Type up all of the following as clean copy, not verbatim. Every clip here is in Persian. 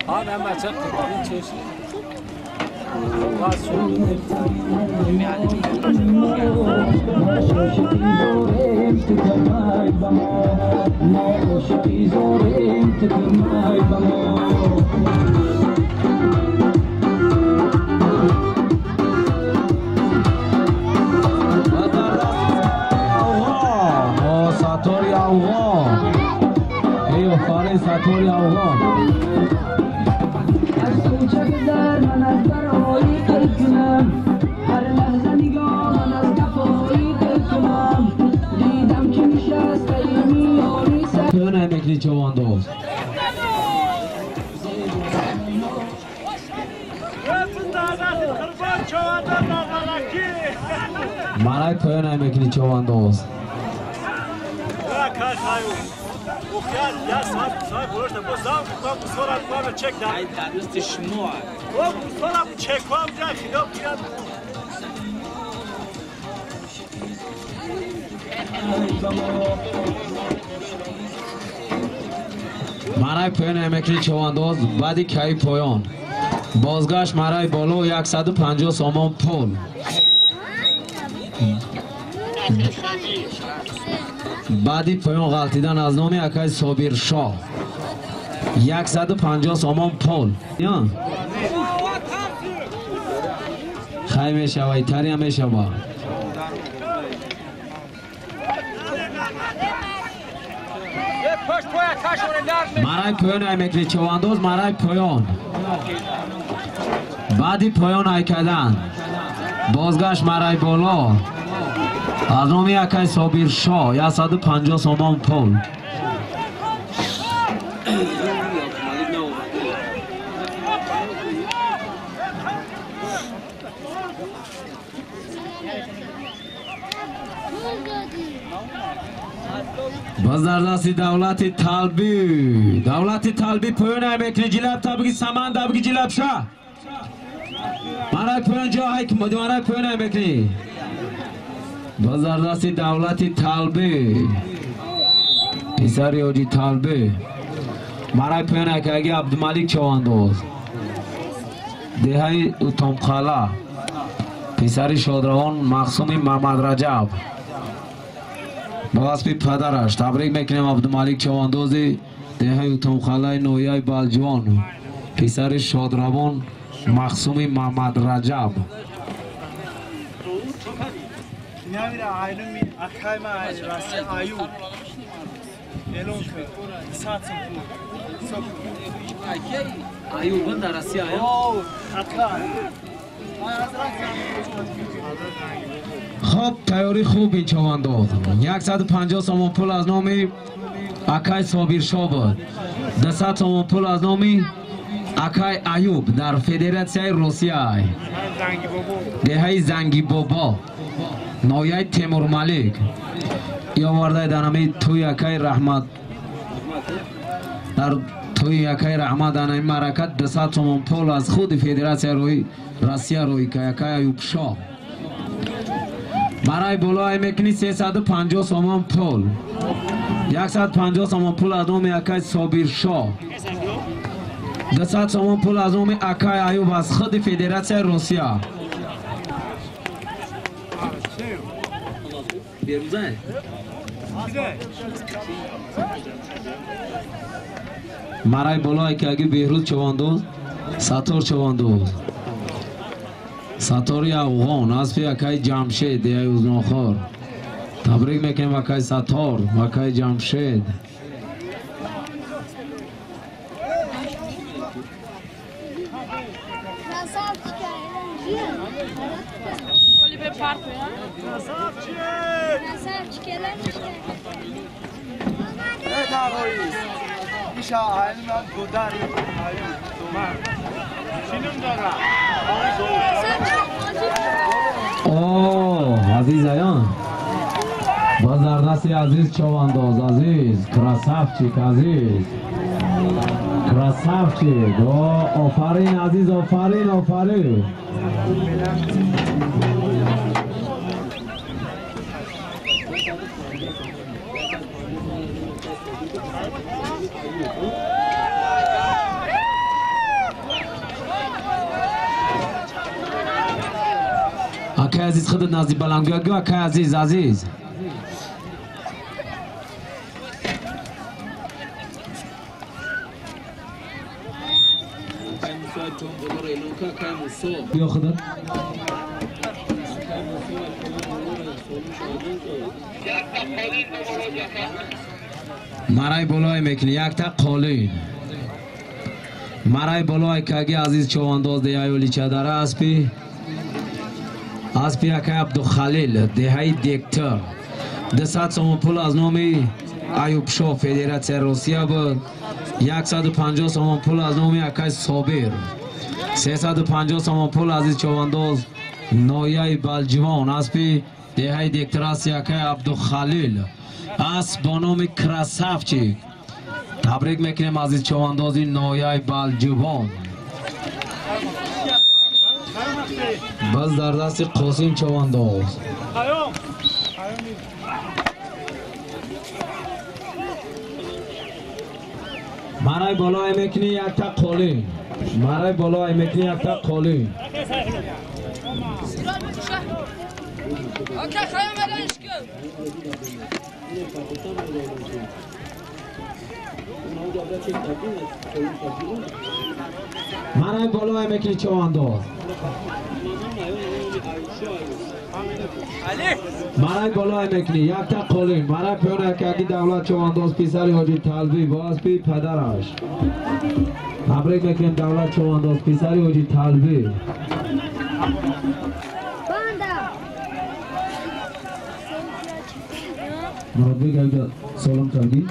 آدم بچه قربانی چشم ساتوری آوغا ایو فاره ساتوری آوغا از تو چه گذر من از برای قلقنم هر لحظه نگاه من از کفایی قلقنم دیدم که نشسته میاری سر تو نمیکنی چوان دوست مرای تو نمیکنی چوان دوست وخيار يا صاحب قلت بوزام صورة قام تشيك ده هاي درست شموع صورة تشيك قام جا خدام كده مرای پایان امکری چوانداز بعدی کی پایان بازگشت مرای بالا 150 سامان پول بعدی پایان غلطیدن از نام اکای صابر شاه 150 سامان پول یا خیلی میشه و ایتری هم میشه با مرای پایان امکری چوانداز مرای پایان بعدی پایان ای کردن بازگشت مرای بالا از نام اکای صابر شاه 150 سامان پول باز در دست دولت طلبی پایان امکری جلب تبگی سمان دبگی جلب شاه مرای پایان جا های که مدی مرای پایان امکری باز در دست دولت طلبی پسر یاجی طلبی مرای پایان اکاگی عبدالملک چوانداز دهی اتم خالا پسر شادروان مقسوم محمد رجب با اسب پدرش تبریک میکنیم عبدالملک چواندازی دهی اتم خالای نویای بلجوان پسر شادروان مقسوم محمد رجب نمیره عایلمی اکای ما راسی آیو الون که ساعت سوم آیو بند راسی آیا اکای خب تیاری خوب این چوانداز 150 سامان پول از نام اکای صابر شاه بود 200 سامان پول از نام اکای ایوب در فدراسیای روسیه دهی زنگی بابا نویای تیمور ملک یا ورده دنمی توی اکای رحمت در توی اکای رحمت دنمی مرکت 200 سامان پول از خود فدراسیای روسیه روی که اکای ایوب شاه برای بالا میکنی 350 سامان پول 150 سامان پول از نام اکای صابر شاه 200 سامان پول از نام اکای ایوب از خود فدراسیای روسیه بیروزه مرای بالا که اگه بهروز چواندوز ساتور چواندوز ساتوری افغان از پی اکای جمشید دیگه اوزناخور تبریک میکنیم اکای ساتور اکای جمشید اوه عزیز ایان باز در دست عزیز چوانداز عزیز کراسافچیک عزیز کراسافچیک آفرین عزیز آفرین آفرین акай азиз худат назди баландгӯягӯ акай азиз بیا خودت марай болое мекунӣ якта қолин марай болое каги азиз човандоз деҳаи оличадара аспи якай абдухалил деҳаи дектор 200 сомон пул аз номи аюбшо федератсияи россия буд 150 сомон пул аз номи якай собир 350 сомон пул азиз човандоз ноияи балҷивон аспи деҳаи дектор аст якай абдухалил аст бо номи красавчик табрик мекунем азиз човандози ноияи балҷивон баз дар дасти қосим човандоз марай болое мекунӣ якта қолин марай болое мекунӣ якта қолин марай болое мекунӣ човандоз марай болое мекунӣ якта қолин марай пёна якаги давлат човандоз писари ҳоҷи талбӣ бо аспи падараш табрик мекунем давлат човандоз писари ҳоҷи талбӣ Маратбек ага салом кардӣ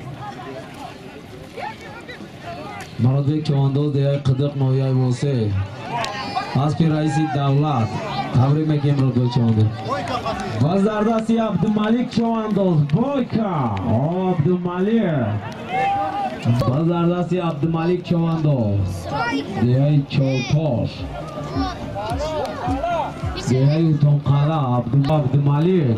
Маратбек чавандоз деҳаи қидиқ ноҳияи восе аспи раиси давлат табрик мекунем Маратбек чавандоз баз дар дасти Абдумалик чавандоз бойка Абдумалик баз дар дасти Абдумалик чавандоз деҳаи чолтош деҳаи утонқала Абдумалик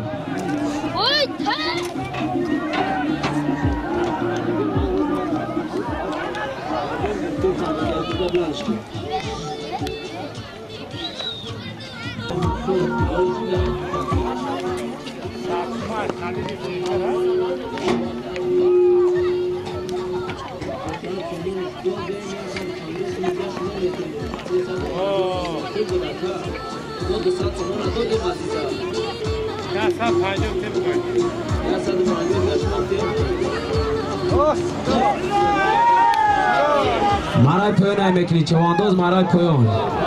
Марай поён намекунӣ чавандоз марай поён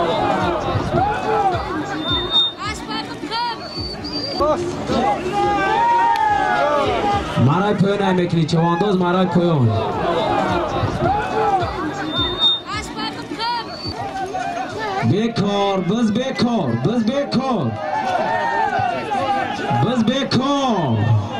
марай поён намекунӣ чавандоз марай поён бекор биз бекор биз бекор биз бекор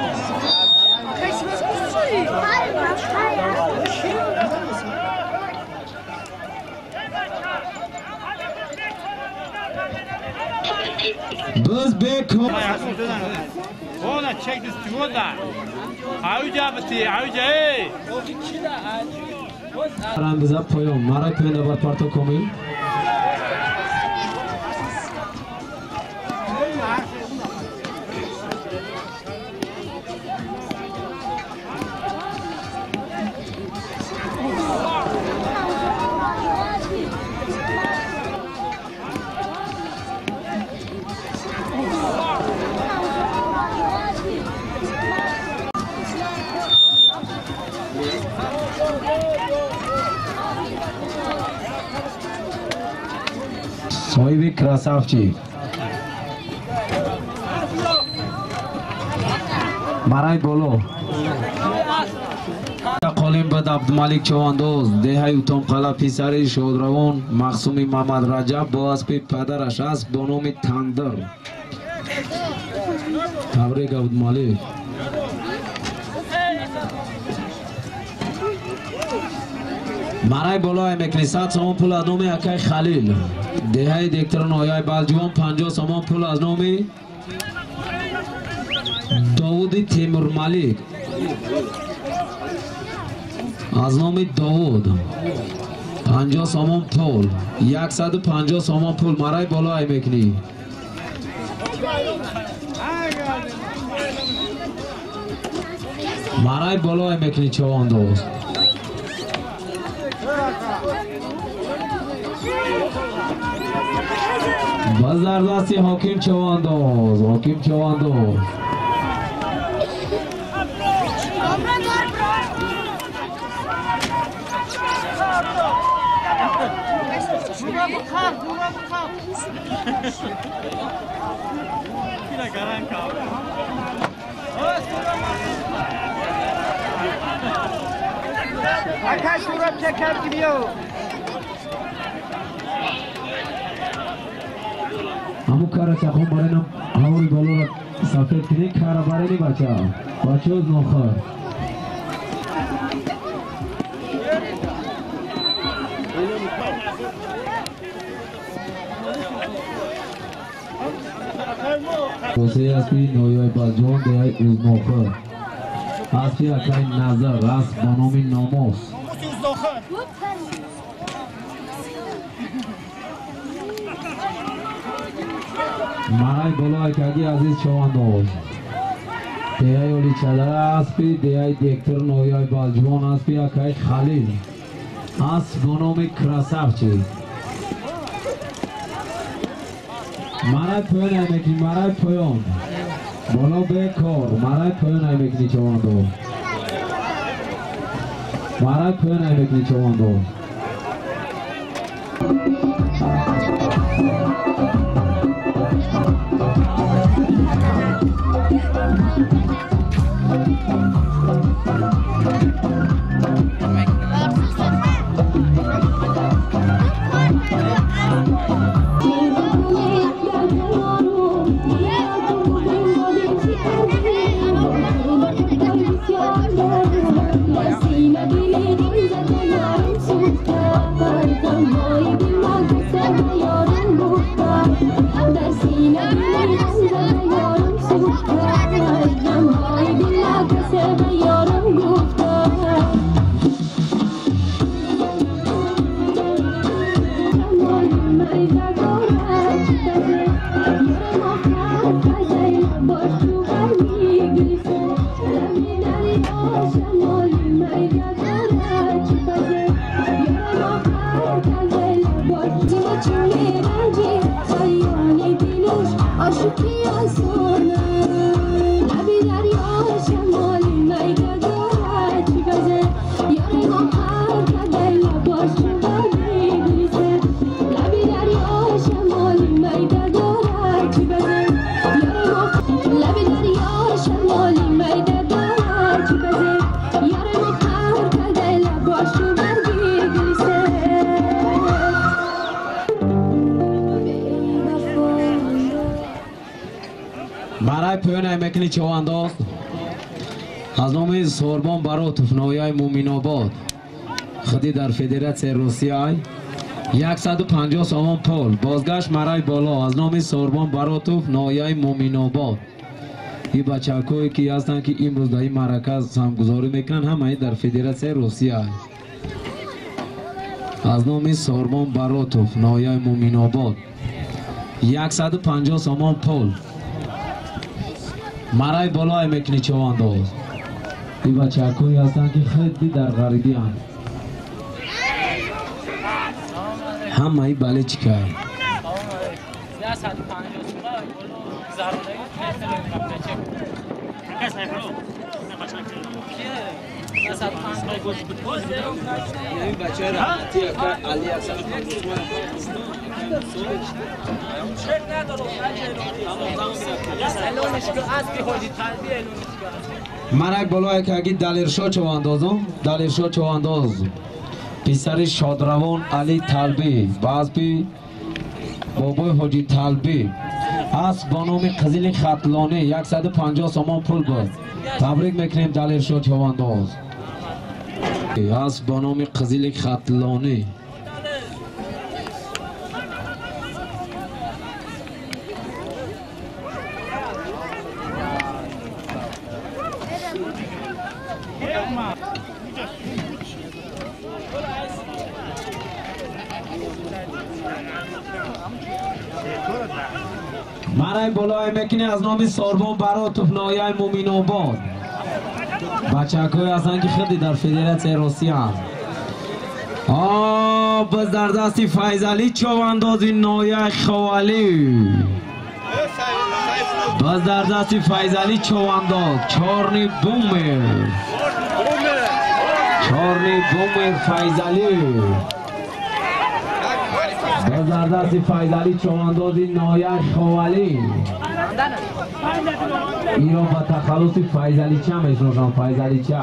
Biz beko. Ona check this together. Auja bati, auja. Arangiza poyom. Mara pena bar parto komi. Soyvi krasavchik. Maray bolo. Qolim bad Abdumalik Chavandoz, dehay utom qala pisari Shodravon, Maqsumi Mamad Rajab bo aspi padarash ast bo nomi Tandir. Tabrik Abdumalik. Maray bolo emekli 100 somon pul az nomi Akay Khalil. Dehay dektaron oyay Baljivan 50 somon pul az nomi Davudi Temur Malik. Az nomi Davud 50 somon pul 150 somon pul maray bolo emekli Марай болой мекни чавандоз. Базардасти Хоким чавандоз. Хоким чавандоз. Akay surab çeker gidiyor. Amu kara çakon barenam havuri bolora safet kine kara bareni bacha. Bachoz nokhar. Jose aspi noyoy baljon deyay uz nokhar. Aspi akay nazar ras banomi nomos. Maray bolay kagi aziz chavandoz. Deyay oli chadara aspi deyay dektor noyoy baljon aspi akay Khalil. As banomi krasavchi. Maray poyon aymeki maray poyon. Bolo bekor maray poyon aymekni chavandoz. Maray poyon aymekni chavandoz. Maray poyon aymekni chavandoz. Az nomi Sorbon Barotov noyoy Muminobod. Khudi dar Federatsiya Rossiya 150 somon pul. Bozgasht maray bolo. Az nomi Sorbon Barotov noyoy Muminobod. این بچه‌هایی که هستند که امروز در این مرکز همگذاری میکنن همه در فدراسیون روسیه از نام سوربان باراتوف نایای مومین آباد 150 سامان پول مرای بالای میکنی چوانداز این بچه‌هایی هستند که خیلی در غریبی هستند همه این بله چیکار مرک بالای که اگه دلیرشا چواندازم دلیرشا چوانداز پسر شادروان علی طلبی باز بی بابای حاجی طلبی از بانام قزیل خطلانه 150 سامان پول بود تبریک میکنیم دلیرشا چوانداز از بانام قزیل خطلانه مرای بالای میکنی از نام ساربان برای توفنایه مومین آباد بچه های هستن که خیلی در فدراسیون روسیه هست باز در دستی فیضعلی چواندازی نایه خوالی باز در دستی فیضعلی چوانداز چارنی بومر فیضعلی باز در دستی فیضعلی چواندازی نایه خوالی ایران با تخلصی فیضعلی چه میشنوشن فیضعلی چه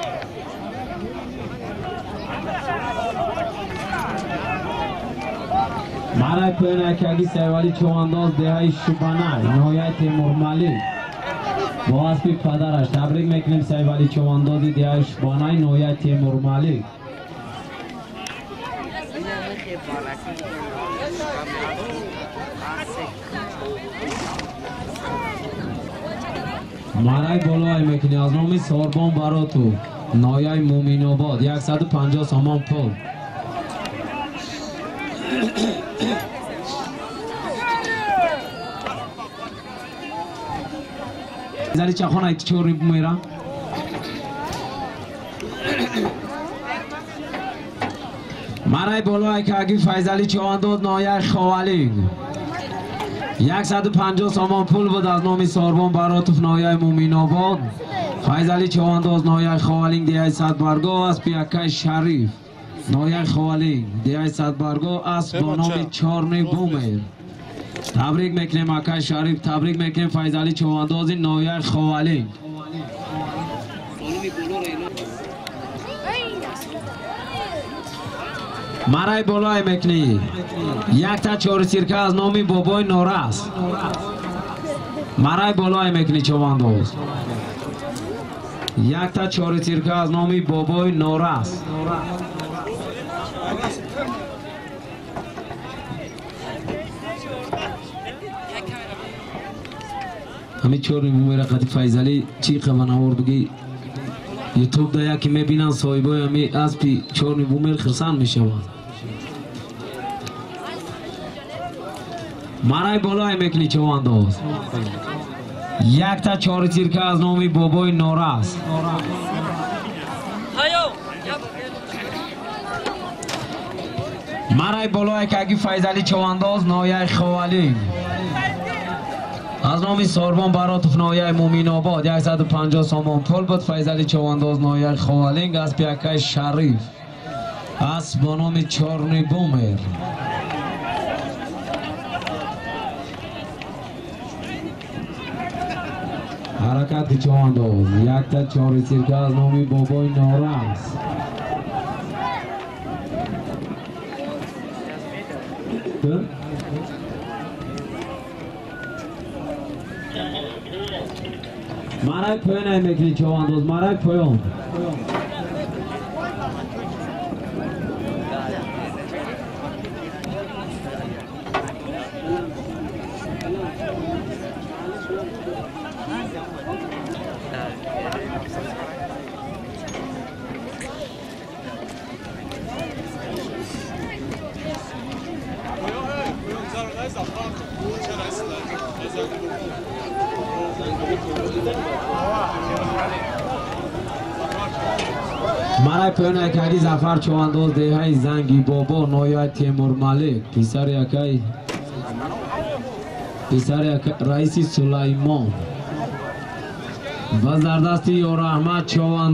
مرای پایین اکیگی سیوالی چوانداز دهی شبانه نایه تیمور ملی با اسبی پدرش تبریک میکنیم سیوالی چواندازی دهی شبانه نایه تیمور ملی مرای بالای میکنی از نامی ساربان برا تو نایه مومین آباد 150 سامان پول زری چه خونه ایت چوری بمیرم مرای بالای که اگی فیضعلی چوانداز نایه خوالی 150 سامان پول بود از نام ساربان براتف نایه مومین آباد فیضعلی چوانداز نایه خوالینگ دیای صد برگاه است پیاکای شریف نایه خوالینگ دیای صد برگاه است با نام چارنی بومر تبریک میکنیم اکای شریف تبریک میکنیم فیضعلی چوانداز نایه خوالینگ مرای بالای میکنی یک تا چهار سیرکه از نامی بابای نوراست مرای بالای میکنی چوانداز یک تا چهار سیرکه از نامی بابای نوراست همین چهار میره قدی فیضعلی چی خبر نور بگی یوتیوب دا یکی میبینن صاحبای همی از پی چهار بومر خرسان میشوند مرای بالای میکنی چوانداز یک تا چهار سیرکه از نامی بابای نوراست مرای بالای که اگی فیضعلی چوانداز نایه خوالی از نامی ساربان براتف نایه مومین آباد 150 سامان پول بود فیضعلی چوانداز نایه خوالینگ از پیاکای شریف از با نام چارنی بومر حرکت چوانداز یک تا چهار سیرکه از نامی بابای نوراست مرای پایین میکنی چوانداز مرای پایین مرای پایین اکایی زفر چوانداز دهی زنگی بابا نایه تیمور ملک پیسر اکای رئیسی سلیمان و زردستی یار احمد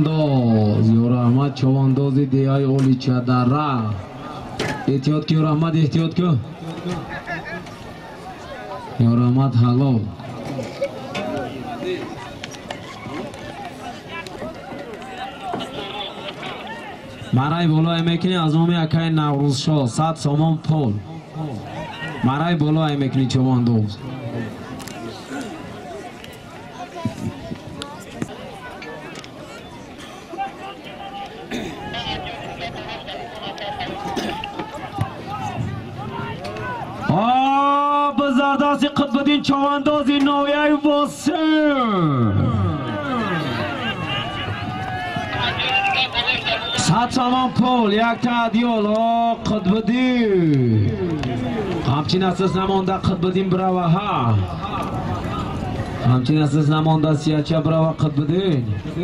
چوانداز دهی اولی چدره احتیاط که یار احمد احتیاط که یار احمد حلال مرای بالای میکنی از نام اکای نوروز شاه 100 سامان پول مرای بالای میکنی چوانداز بزردستی قطبالدین چواندازی نایه واسه صد سامان پول یک تا دیال قطبالدین همچین اساس نمانده قد بدیم براوه ها همچین اساس نمانده سیاچه براوه قد بدین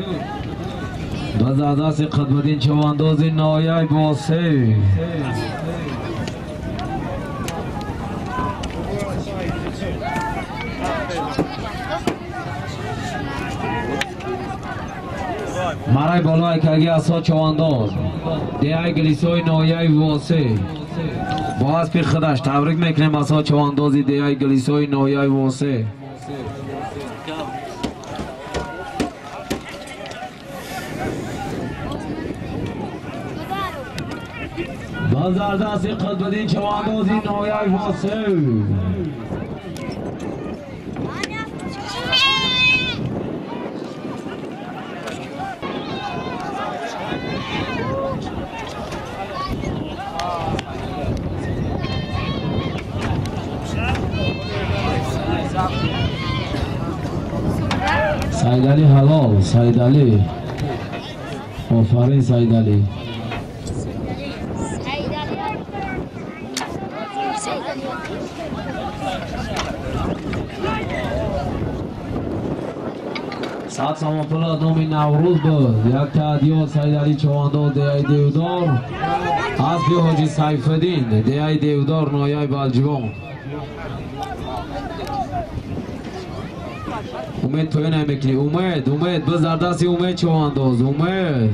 بزردست قد بدین چوانداز نایه باسه مرای بالای که اگه اصلا چوانداز دیگه گلیسای نایه واسه با از پی خودش تبریک میکنیم اصلا چواندازی دیگه گلیسای نایه واسه بازردستی قد بدین چواندازی نایه واسه سعید علی حلال سعید علی آفرین سعید علی ساعت سامان پلا نامی نوروز بود یک تعدیال سعید علی چوانداز دیگه دیودار حسبی حاجی سیفالدین دیگه دیودار نایه بلجوان امید توی نمیکنی امید بزردستی امید چوانداز امید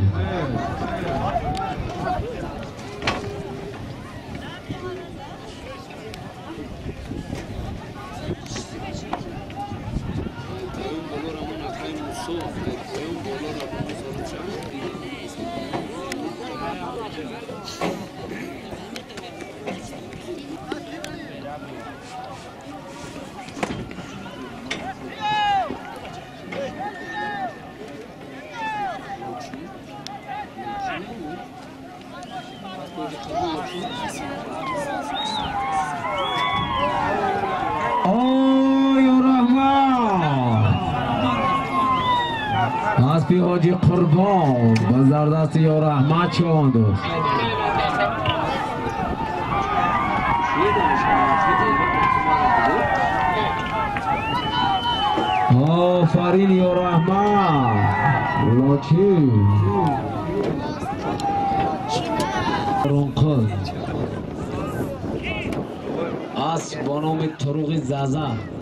حسبی حاجی قربان بزردست یا رحمت چوانداز آفرین یا رحمت لاچی رونقل اسب با نام طروق زازه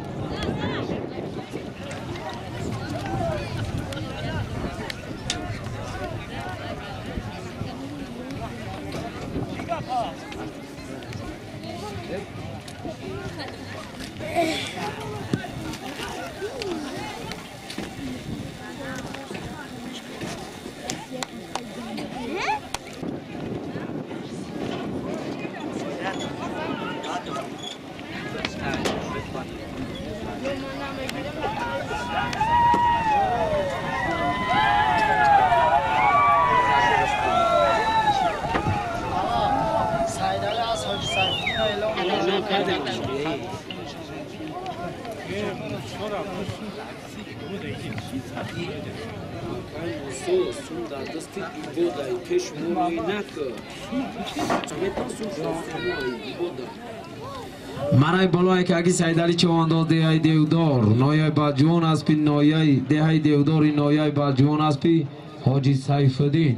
مرای بالای که اگه سعید علی چوانداز دیگه دیودار نایه بلجوان از پی نایه دیگه دیودار نایه بلجوان از پی حاجی سیفالدین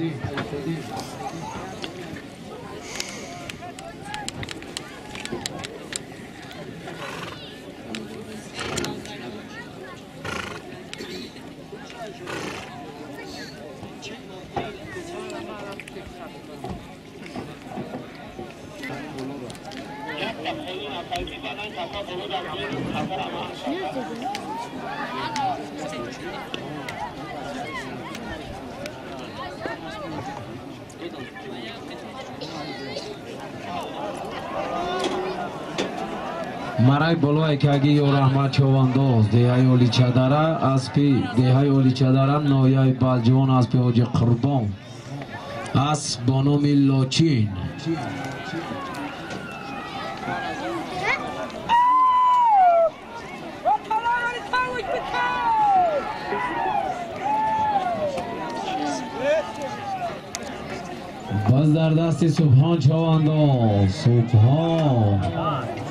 مرای بالای که اگه یا رحمت چوانداز دیگه اولی چدره از پی دیگه اولی چدره نایه بلجوان از پی حاجی قربان از با نام لاچین باز در دست سبحان چوانداز سبحان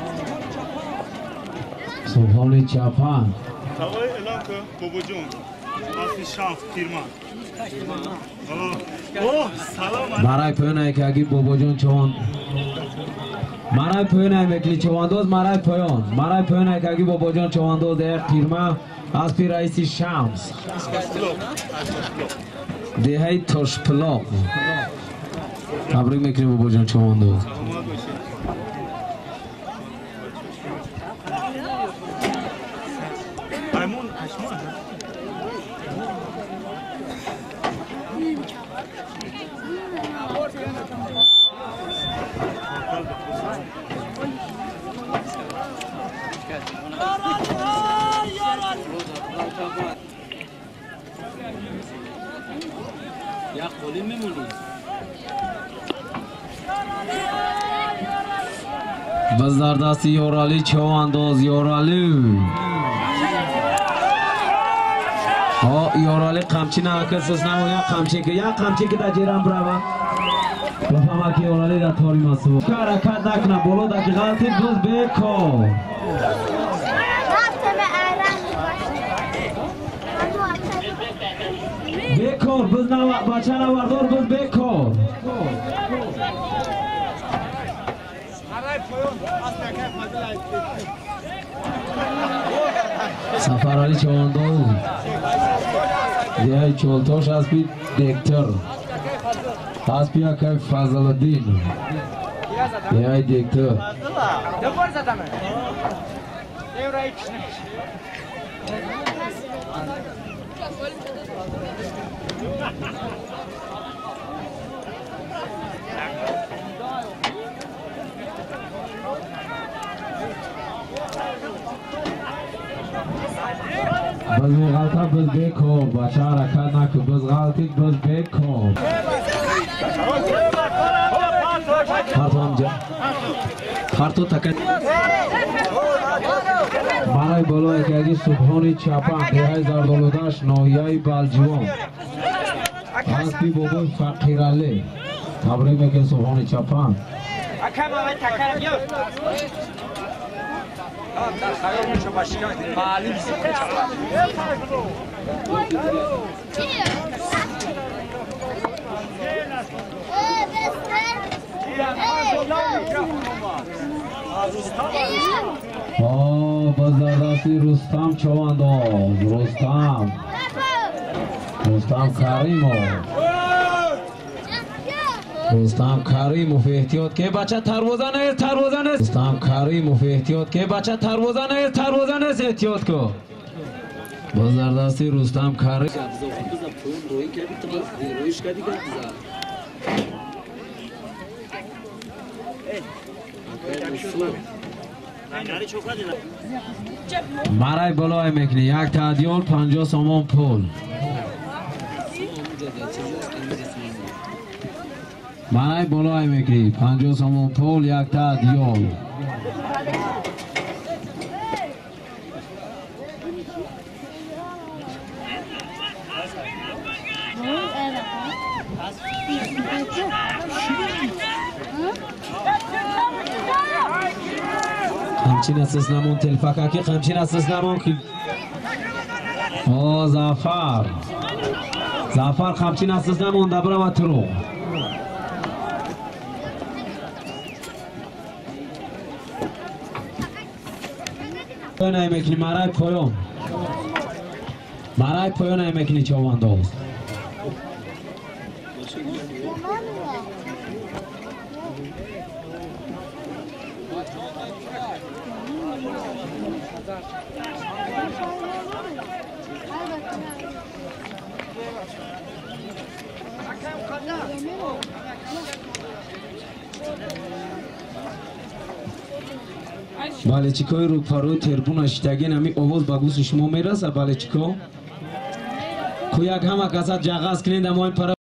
سبحان چپان تاوای اعلام که بابا جون اصلی شانس تیرمان اوه سلام مرای پایان که اگه بابا جون چوان مرای پایان میکنی چواندوز مرای پایان که اگه بابا جون چواندوز در تیرما از پی رئیسی شمس دهی ترش پلاق تبریک میکنی بابا جون چواندوز بزدردستی یورالی چواندوز یورالی یورالی قمچی ناکسس نمویا قمچی که یا قمچی که در جیران برابر بفهمه که یورالی در تاری ماسو حرکت نکنه بولو دکی غلطی بز بکو بکر بز بچه نوردار بز بکر سفرانی چواندوز دیهای چولتوش از پی دکتر از پی اکای فضل الدین دیهای دکتر بز غلطه بز بکو بچه حرکت نکن بز غلطی بز بکو پرتو همجا پرتو تکن برای بلوی که اگه سبحانی چپن دیهای زردالودش ناحیه بلجوان از پی بابای فقیرالی تبریک میکنی سبحانی چپن بزدردستی رستم چواندوز رستم کریموف احتیاط که بچه تروزه نیست رستم کریموف احتیاط که بچه تروزه نیست احتیاط که بزدردستی رستم کریم مرای بلای میکنی یک تعدیال 50 سامان پول مرای بلای میکنی 50 سامان پول یک تعدیال همچین اساس نمون تلفکه که همچین اساس نمون که زعفر همچین اساس نمون دبره و ترو نمیکنی مرای پایان نمیکنی چواندوز بله چیکای رو پروی تربون اشتگین همی آواز با گوش شما میرسه بله چیکا کو یک همه کسات جغاز کنید اما این